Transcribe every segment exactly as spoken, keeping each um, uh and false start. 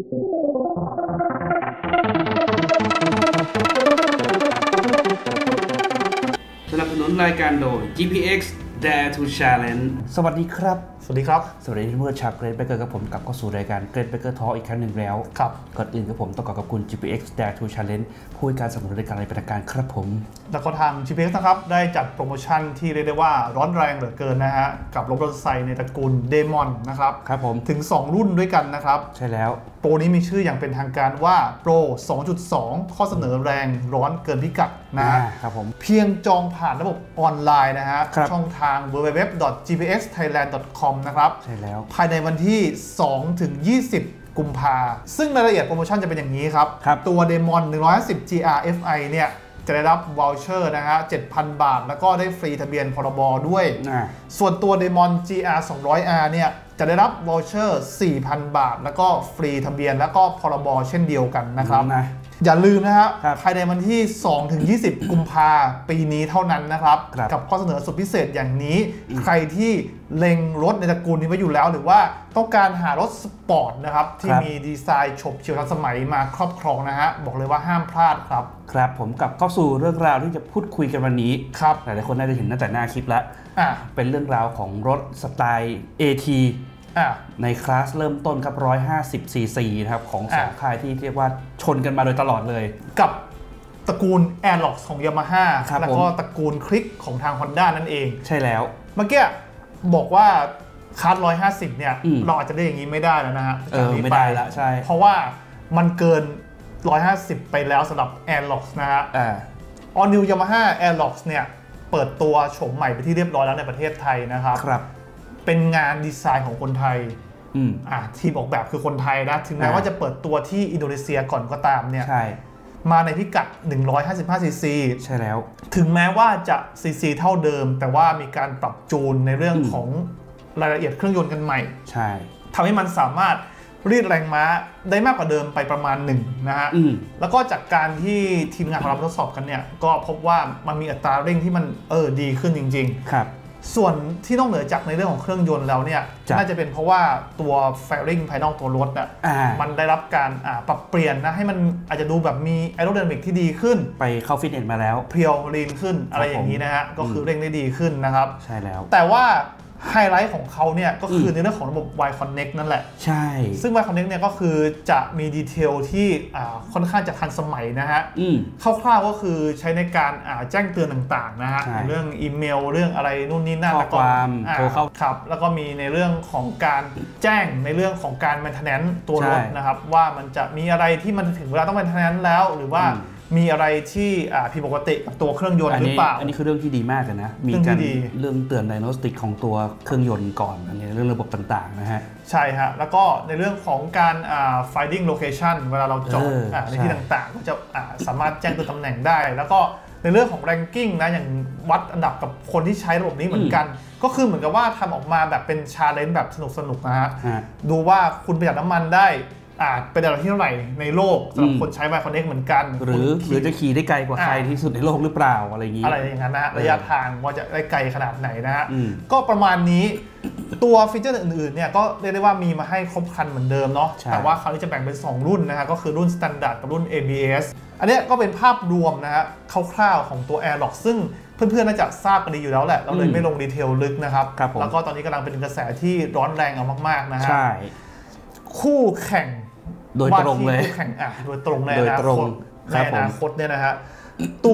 สนับสนุนรายการโดย จี พี เอ็กซ์ Dare to Challenge สวัสดีครับสวัสดีครับสวัสดีเพื่อนชาวเกรดเบเกอร์กับผมกลับเข้าสู่รายการเกรดเบเกอร์ทอล์กอีกครั้งหนึ่งแล้วครับก่อนอื่นกับผมต้องขอขอบคุณ จี พี เอ็กซ์ Dare to Challenge ผู้ให้การสนับสนุนรายการเป็นทางการครับผมแล้วก็ทาง จี พี เอ็กซ์ นะครับได้จัดโปรโมชั่นที่เรียกได้ว่าร้อนแรงเหลือเกินนะฮะกับรถมอเตอร์ไซค์ในตระกูลเดมอนนะครับครับผมถึงสองรุ่นด้วยกันนะครับใช่แล้วโปรนี้มีชื่ออย่างเป็นทางการว่าโปร สองจุดสอง ข้อเสนอแรงร้อนเกินพิกัดนะครับผมเพียงจองผ่านระบบออนไลน์นะฮะช่องทาง ดับเบิลยู ดับเบิลยู ดับเบิลยู ดอท จี พี เอ็กซ์ ไทยแลนด์ ดอท คอม นะครับใช่แล้วภายในวันที่ สองถึงยี่สิบ กุมภาซึ่งรายละเอียดโปรโมชั่นจะเป็นอย่างนี้ครับตัว Demon หนึ่งร้อยห้าสิบ จี อาร์ เอฟ ไอ เนี่ยจะได้รับวอลเชอร์นะฮะ เจ็ดพัน บาทแล้วก็ได้ฟรีทะเบียนพรบด้วยส่วนตัว Demon จี อาร์ สองร้อยอาร์ เนี่ยจะได้รับวอลเชอร์ สี่พัน บาทแล้วก็ฟรีทะเบียนแล้วก็พรบเช่นเดียวกันนะครับนะอย่าลืมนะฮะภายในวันที่ สองถึงยี่สิบ กุมภาปีนี้เท่านั้นนะครับกับข้อเสนอสุดพิเศษอย่างนี้ใครที่เล็งรถในตระกูลนี้ไว้อยู่แล้วหรือว่าต้องการหารถสปอร์ตนะครับที่มีดีไซน์ฉบเฉี่ยวทันสมัยมาครอบครองนะฮะบอกเลยว่าห้ามพลาดครับครับผมกลับเข้าสู่เรื่องราวที่จะพูดคุยกันวันนี้ครับหลายๆคนน่าจะเห็นตั้งแต่หน้าคลิปแล้วเป็นเรื่องราวของรถสไตล์ เอ ทีในคลาสเริ่มต้นครับหนึ่งร้อยห้าสิบ ซี ซี นะครับของสองค่ายที่เรียกว่าชนกันมาโดยตลอดเลยกับตระกูล Airlox ของ Yamaha แล้วก็ตระกูลคลิกของทาง Honda นั่นเองใช่แล้วเมื่อกี้บอกว่าคลาสหนึ่งร้อยห้าสิบเนี่ยเราอาจจะได้อย่างนี้ไม่ได้แล้วนะฮะเออไม่ได้ละใช่เพราะว่ามันเกินหนึ่งร้อยห้าสิบไปแล้วสำหรับ Airlox นะฮะ All New Yamaha Airlox เนี่ยเปิดตัวโฉมใหม่ไปที่เรียบร้อยแล้วในประเทศไทยนะครับครับเป็นงานดีไซน์ของคนไทยอ่าทีมออกแบบคือคนไทยนะถึงแม้ว่าจะเปิดตัวที่อินโดนีเซียก่อนก็ตามเนี่ยมาในพิกัดหนึ่งร้อยห้าสิบห้า ซี ซีใช่แล้วถึงแม้ว่าจะ ซี ซี เท่าเดิมแต่ว่ามีการปรับจูนในเรื่องของรายละเอียดเครื่องยนต์กันใหม่ใช่ทำให้มันสามารถรีดแรงม้าได้มากกว่าเดิมไปประมาณหนึ่งนะฮะแล้วก็จากการที่ทีมงานของเราทดสอบกันเนี่ยก็พบว่ามันมีอัตราเร่งที่มันเออดีขึ้นจริงๆครับส่วนที่นอกเหนือจากในเรื่องของเครื่องยนต์แล้วเนี่ยน่าจะเป็นเพราะว่าตัวแฟริ่งภายนอกตัวรถอ่ะมันได้รับการปรับเปลี่ยนนะให้มันอาจจะดูแบบมีแอโรไดนามิกที่ดีขึ้นไปเข้าฟิตเนสมาแล้วเพียวลีนขึ้นอะไรอย่างนี้นะฮะก็คือเร่งได้ดีขึ้นนะครับใช่แล้วแต่ว่าไฮไลท์ของเขาเนี่ยก็คือในเรื่องของระบบ Y Connect นั่นแหละใช่ซึ่ง Y Connect เนี่ยก็คือจะมีดีเทลที่ค่อนข้างจะทันสมัยนะฮะคร่าวๆก็คือใช้ในการแจ้งเตือนต่างๆนะฮะเรื่องอีเมลเรื่องอะไรนู่นนี่นั่นแล้วก็โทรเข้าครับแล้วก็มีในเรื่องของการแจ้งในเรื่องของการ maintenance ตัวรถนะครับว่ามันจะมีอะไรที่มันถึงเวลาต้อง maintenance แล้วหรือว่ามีอะไรที่ผิดปกติกับตัวเครื่องยนต์หรือเปล่าอันนี้คือเรื่องที่ดีมากเลยนะมีการเรื่องเตือน diagnostic ของตัวเครื่องยนต์ก่อนอันนี้เรื่องระบบต่างๆนะฮะใช่ฮะแล้วก็ในเรื่องของการ finding location เวลาเราจอดในที่ต่างๆก็จะสามารถแจ้งตัวตำแหน่งได้แล้วก็ในเรื่องของ ranking นะอย่างวัดอันดับกับคนที่ใช้ระบบนี้เหมือนกันก็คือเหมือนกับว่าทำออกมาแบบเป็น challenge แบบสนุกๆนะฮะดูว่าคุณประหยัดน้ำมันได้อาจเป็นอันดับที่เท่าไหร่ในโลกสำหรับคนใช้ Y Connect เหมือนกันหรือหรือจะขี่ได้ไกลกว่าใครที่สุดในโลกหรือเปล่าอะไรอย่างนี้อะไรอย่างนั้นนะระยะทางว่าจะได้ไกลขนาดไหนนะฮะก็ประมาณนี้ตัวฟีเจอร์อื่นๆเนี่ยก็เรียกได้ว่ามีมาให้ครบครันเหมือนเดิมเนาะแต่ว่าคราวนี้จะแบ่งเป็นสองรุ่นนะฮะก็คือรุ่น Standard กับรุ่น เอ บี เอส อันนี้ก็เป็นภาพรวมนะฮะคร่าวๆของตัว Airlox ซึ่งเพื่อนๆน่าจะทราบกันดีอยู่แล้วแหละเราเลยไม่ลงดีเทลลึกนะครับแล้วก็ตอนนี้กำลังเป็นกระแสที่ร้อนแรงเอามากๆนะฮะคู่แข่งโดยตรงเลยแข่งอ่ะโดยตรงในอนาคตในอนาคตเนี่ยนะฮะตัว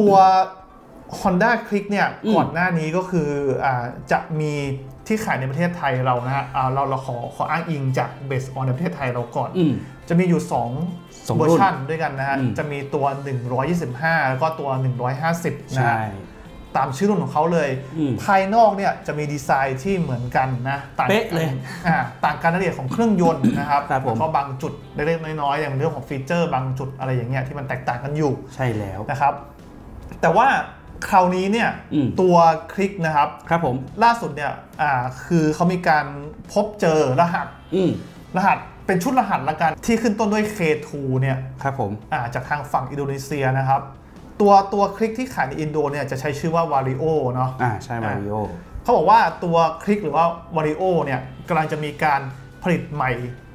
Honda Click เนี่ยก่อนหน้านี้ก็คืออ่าจะมีที่ขายในประเทศไทยเรานะฮะเราเราขอขออ้างอิงจากเบสออนในประเทศไทยเราก่อนจะมีอยู่สองเวอร์ชันด้วยกันนะฮะจะมีตัวหนึ่งร้อยยี่สิบห้าแล้วก็ตัวหนึ่งร้อยห้าสิบนะฮะตามชื่อรุ่นของเขาเลยภายนอกเนี่ยจะมีดีไซน์ที่เหมือนกันนะต่างกันเลยต่างกันรายละเอียดของเครื่องยนต์นะครับแล้วก็บางจุดเล็กๆน้อยๆอย่างเรื่องของฟีเจอร์บางจุดอะไรอย่างเงี้ยที่มันแตกต่างกันอยู่ใช่แล้วนะครับแต่ว่าคราวนี้เนี่ยตัวคลิกนะครับครับผมล่าสุดเนี่ยคือเขามีการพบเจอรหัสรหัสเป็นชุดรหัสละกันที่ขึ้นต้นด้วย เค ทู เนี่ยครับผมจากทางฝั่งอินโดนีเซียนะครับตัวตัวคลิกที่ขายในอินโดเนี่ยจะใช้ชื่อว่าวาริโอเนาะอ่าใช่วาริโอเขาบอกว่าตัวคลิกหรือว่าวาริโอเนี่ยกำลังจะมีการผลิตใหม่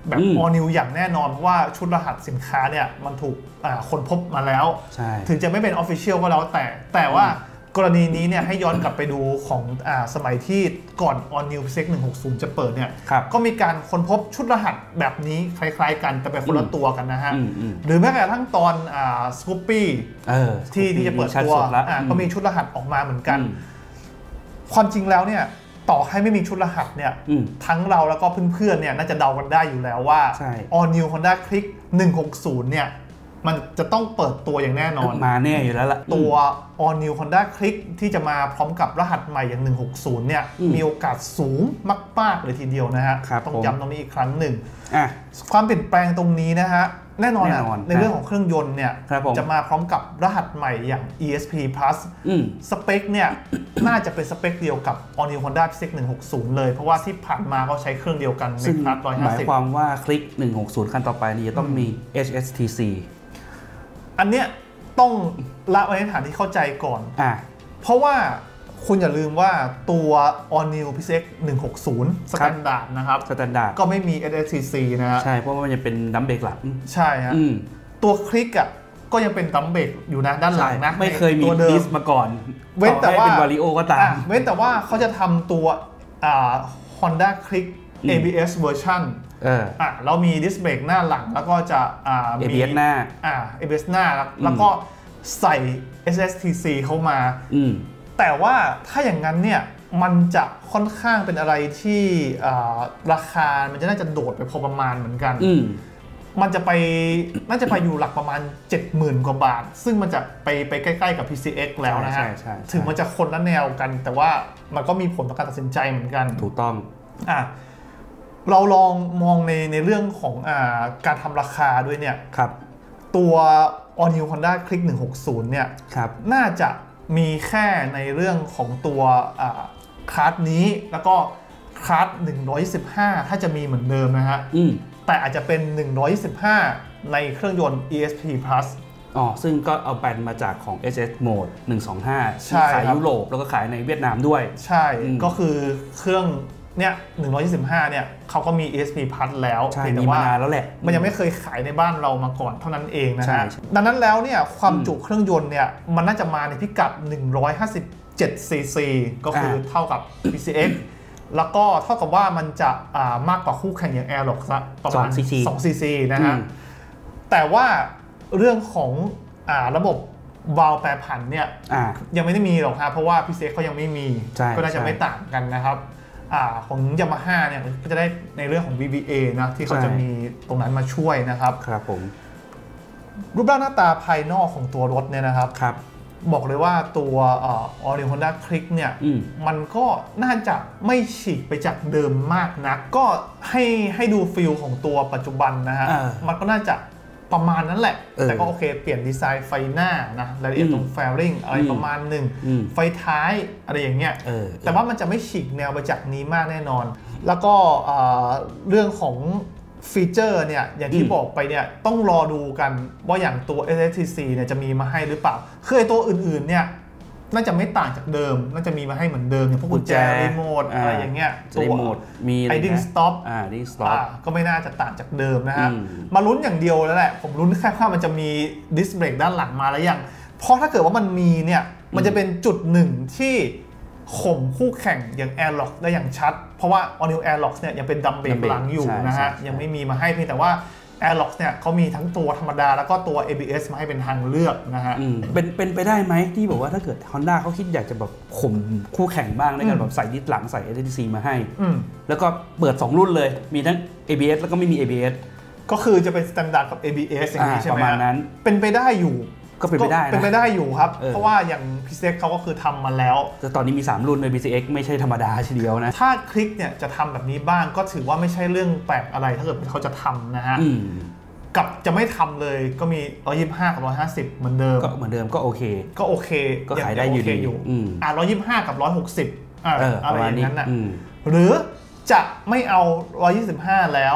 แบบ all new อย่างแน่นอนเพราะว่าชุดรหัสสินค้าเนี่ยมันถูกค้นพบมาแล้วถึงจะไม่เป็น official ก็แล้วแต่แต่ว่ากรณีนี้เนี่ยให้ย้อนกลับไปดูของอ่าสมัยที่ก่อน All New พี ซี เอ็กซ์ หนึ่งหกศูนย์จะเปิดเนี่ยก็มีการค้นพบชุดรหัสแบบนี้คล้ายๆกันแต่เป็นคนละตัวกันนะฮะหรือแม้กระทั่งตอนอ่าสกูปปี้ที่ที่จะเปิดตัวอ่าก็มีชุดรหัสออกมาเหมือนกันความจริงแล้วเนี่ยต่อให้ไม่มีชุดรหัสเนี่ยทั้งเราแล้วก็เพื่อนๆเนี่ยน่าจะเดากันได้อยู่แล้วว่า All New Honda Click หนึ่งหกศูนย์เนี่ยมันจะต้องเปิดตัวอย่างแน่นอนมาแน่อยู่แล้วล่ะตัว All New Honda Click ที่จะมาพร้อมกับรหัสใหม่อย่างหนึ่งหกศูนย์เนี่ยมีโอกาสสูงมากๆเลยทีเดียวนะฮะต้องย้ำตรงนี้อีกครั้งหนึ่งความเปลี่ยนแปลงตรงนี้นะฮะแน่นอนในเรื่องของเครื่องยนต์เนี่ยจะมาพร้อมกับรหัสใหม่อย่าง อี เอส พี Plus สเปคเนี่ยน่าจะเป็นสเปคเดียวกับ All New Honda พี ซี เอ็กซ์ หนึ่งหกศูนย์เลยเพราะว่าที่ผ่านมาก็ใช้เครื่องเดียวกันในคลาสหนึ่งร้อยห้าสิบหมายความว่าคลิกหนึ่งหกศูนย์คันต่อไปนี้จะต้องมี เอช เอส ที ซีอันเนี้ยต้องละไว้ในฐานที่เข้าใจก่อนอ่ะเพราะว่าคุณอย่าลืมว่าตัว All New พี ซี เอ็กซ์ หนึ่งหกศูนย์ Standard นะครับ Standard ก็ไม่มี เอช เอส ที ซี นะฮะใช่เพราะว่ามันจะเป็นดัมเบรกหลังใช่ฮะตัวคลิกอ่ะก็ยังเป็นดัมเบรกอยู่นะด้านหลังนะไม่เคยมีดิสมาก่อนเว้นแต่ว่าเป็นวาริโอก็ตามเว้นแต่ว่าเขาจะทำตัวอ่า Honda Click เอ บี เอส versionเอออ่ะเรามีดิสเบรกหน้าหลังแล้วก็จะอ่ามี เอ บี เอส หน้าอ่า เอ บี เอส หน้าแล้วก็ใส่ เอช เอส ที ซี เข้ามาแต่ว่าถ้าอย่างนั้นเนี่ยมันจะค่อนข้างเป็นอะไรที่ราคามันจะน่าจะโดดไปพอประมาณเหมือนกันมันจะไปน่าจะไปอยู่หลักประมาณ เจ็ดหมื่น กว่าบาทซึ่งมันจะไปไปใกล้ๆกับ พี ซี เอ็กซ์ แล้วนะฮะถึงมันจะคนละแนวกันแต่ว่ามันก็มีผลต่อการตัดสินใจเหมือนกันถูกต้องอ่ะเราลองมองในในเรื่องของอ่าการทำราคาด้วยเนี่ยครับตัว All New Honda Click หนึ่งหกศูนย์เนี่ยน่าจะมีแค่ในเรื่องของตัวคลาสนี้แล้วก็คลาสหนึ่งร้อยยี่สิบห้าถ้าจะมีเหมือนเดิมนะฮะแต่อาจจะเป็นหนึ่งร้อยยี่สิบห้าในเครื่องยนต์ อี เอส พี Plus อ๋อซึ่งก็เอาแปลนมาจากของ เอช เอส Mode หนึ่งสองห้าที่ขายยุโรปแล้วก็ขายในเวียดนามด้วยใช่ก็คือเครื่องเนี่ยหนึ่งร้อยยี่สิบห้าเนี่ยเขาก็มี อี เอส พี Plus แล้วแต่ว่านานแล้วแหละมันยังไม่เคยขายในบ้านเรามาก่อนเท่านั้นเองนะฮะดังนั้นแล้วเนี่ยความจุเครื่องยนต์เนี่ยมันน่าจะมาในพิกัดหนึ่งร้อยห้าสิบเจ็ดซีซีก็คือเท่ากับ พี ซี เอ็กซ์ แล้วก็เท่ากับว่ามันจะมากกว่าคู่แข่งอย่าง Airlock ประมาณสองซีซีนะฮะแต่ว่าเรื่องของระบบวาล์วแปรผันเนี่ยยังไม่ได้มีหรอกครับเพราะว่า พี ซี เอ็กซ์ เขายังไม่มีก็น่าจะไม่ต่างกันนะครับของ Yamaha เนี่ยก็จะได้ในเรื่องของ วี วี เอ นะที่เขาจะมีตรงนั้นมาช่วยนะครับครับผมรูปร่างหน้าตาภายนอกของตัวรถเนี่ยนะครับครับบอกเลยว่าตัว All New Honda Click เนี่ยมันก็น่าจะไม่ฉีกไปจากเดิมมากนักก็ให้ให้ดูฟีลของตัวปัจจุบันนะฮะมันก็น่าจะประมาณนั้นแหละแต่ก็โอเคเปลี่ยนดีไซน์ไฟหน้านะรายละเอียดตรงแฟริงอะไรประมาณหนึ่งไฟท้ายอะไรอย่างเงี้ยแต่ว่ามันจะไม่ฉีกแนวไปจากนี้มากแน่นอนแล้วก็เรื่องของฟีเจอร์เนี่ยอย่างที่บอกไปเนี่ยต้องรอดูกันว่าอย่างตัว เอช เอส ที ซี เนี่ยจะมีมาให้หรือเปล่าคือไอ้ตัวอื่นๆเนี่ยน่าจะไม่ต่างจากเดิมน่าจะมีมาให้เหมือนเดิมอย่างพวกกุญแจรีโมทอะไรอย่างเงี้ยตัวรีโมทมีไอดิ้งสต็อปอ่าดิ้งสต็อปก็ไม่น่าจะต่างจากเดิมนะฮะมาลุ้นอย่างเดียวแล้วแหละผมลุ้นแค่ว่ามันจะมีดิสเบรกด้านหลังมาแล้วยังเพราะถ้าเกิดว่ามันมีเนี่ยมันจะเป็นจุดหนึ่งที่ข่มคู่แข่งอย่าง Airlock ได้อย่างชัดเพราะว่า All New Airlock เนี่ยยังเป็นดัมเบรกหลังอยู่นะฮะยังไม่มีมาให้เพียงแต่ว่า Airlock เนี่ยเขามีทั้งตัวธรรมดาแล้วก็ตัว เอ บี เอส มาให้เป็นทางเลือกนะฮะเป็นเป็นไปได้ไหมที่บอกว่าถ้าเกิด Honda เขาคิดอยากจะแบบข่มคู่แข่งบ้างในการแบบใส่ดิสหลังใส่ เอช ที ซี มาให้แล้วก็เปิดสองรุ่นเลยมีทั้ง เอ บี เอส แล้วก็ไม่มี เอ บี เอสก็คือจะเป็น Standard กับ เอ บี เอส อย่างนี้ใช่ไหมประมาณนั้นเป็นไปได้อยู่ก็เป็นไปได้นะเป็นไปได้อยู่ครับเพราะว่าอย่าง พี ซี เอ็กซ์ เขาก็คือทำมาแล้วแต่ตอนนี้มีสามรุ่นใน พี ซี เอ็กซ์ ไม่ใช่ธรรมดาทีเดียวนะถ้าคลิกเนี่ยจะทำแบบนี้บ้างก็ถือว่าไม่ใช่เรื่องแปลกอะไรถ้าเกิดเขาจะทำนะฮะกับจะไม่ทำเลยก็มีหนึ่งร้อยยี่สิบห้ากับหนึ่งร้อยห้าสิบเหมือนเดิมก็เหมือนเดิมก็โอเคก็โอเคก็ขายได้อยู่ดีอ่าหนึ่งร้อยยี่สิบห้ากับหนึ่งร้อยหกสิบอะไรอย่างนั้นน่ะหรือจะไม่เอาหนึ่งร้อยยี่สิบห้าแล้ว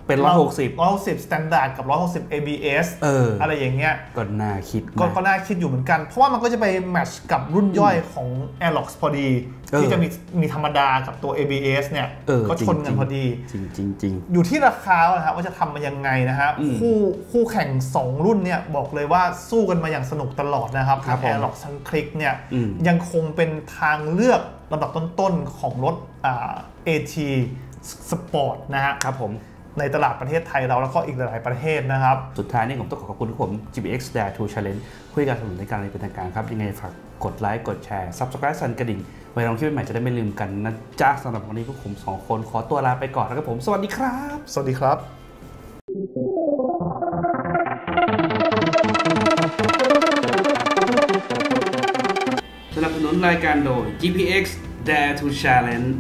เป็นร้อยหกสิบร้อยหกสิบ Standard กับร้อยหกสิบ เอ บี เอสเอออะไรอย่างเงี้ยก็น่าคิดก็ก็น่าคิดอยู่เหมือนกันเพราะว่ามันก็จะไปแมทช์กับรุ่นย่อยของ Aerox พอดีที่จะมีมีธรรมดากับตัว เอ บี เอส เนี่ยก็ชนกันพอดีจริงจริงจริงอยู่ที่ราคาครับว่าจะทำมายังไงนะฮะคู่คู่แข่งสองรุ่นเนี่ยบอกเลยว่าสู้กันมาอย่างสนุกตลอดนะครับทั้ง Aerox ทั้ง Click เนี่ยยังคงเป็นทางเลือกลำดับต้นๆของรถอ่า เอ ที Sport นะฮะครับผมในตลาดประเทศไทยเราแล้วก็อีกหลายประเทศนะครับสุดท้ายนี่ผมต้องขอขอบคุณทุกคน จี พี เอ็กซ์ Dare to Challenge คุยกันสนุนในการในเป็นทางการครับยังไงฝากกดไลค์กดแชร์ Subscribe สั่นกระดิ่งไว้ลองคลิปใหม่จะได้ไม่ลืมกันนะจ๊ะสำหรับวันนี้พวกผมสองคนขอตัวลาไปก่อนนะครับผมสวัสดีครับสวัสดีครับสนับสนุนรายการโดย จี พี เอ็กซ์ Dare to Challenge